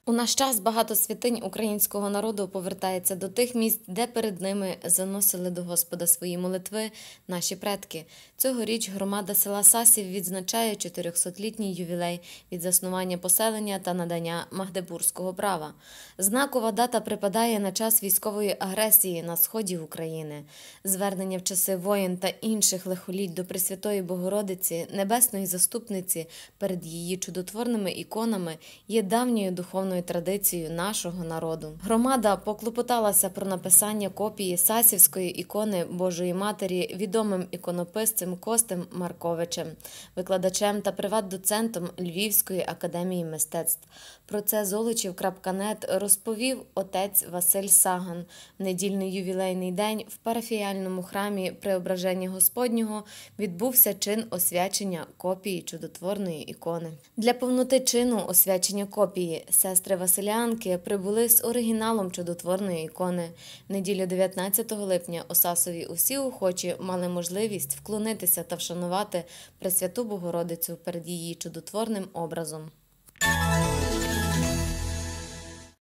У наш час багато святинь українського народу повертається до тих місць, де перед ними заносили до Господа свої молитви наші предки. Цьогоріч громада села Сасів відзначає 400-літній ювілей від заснування поселення та надання магдебурзького права. Знакова дата припадає на час військової агресії на сході України. Звернення в часи воєн та інших лихоліть до Пресвятої Богородиці, Небесної Заступниці перед її чудотворними іконами є давньою духовною традицією нашого народу. Громада поклопоталася про написання копії Сасівської ікони Божої Матері відомим іконописцем Костем Марковичем, викладачем та приват-доцентом Львівської академії мистецтв. Про це Золочів.нет розповів отець Василь Саган. В недільний ювілейний день в парафіяльному храмі Преображення Господнього відбувся чин освячення копії чудотворної ікони. Для повноти чину освячення копії сестри Василянки прибули з оригіналом чудотворної ікони. В неділю 19 липня у Сасові усі охочі мали можливість вклонитися та вшанувати Пресвяту Богородицю перед її чудотворним образом.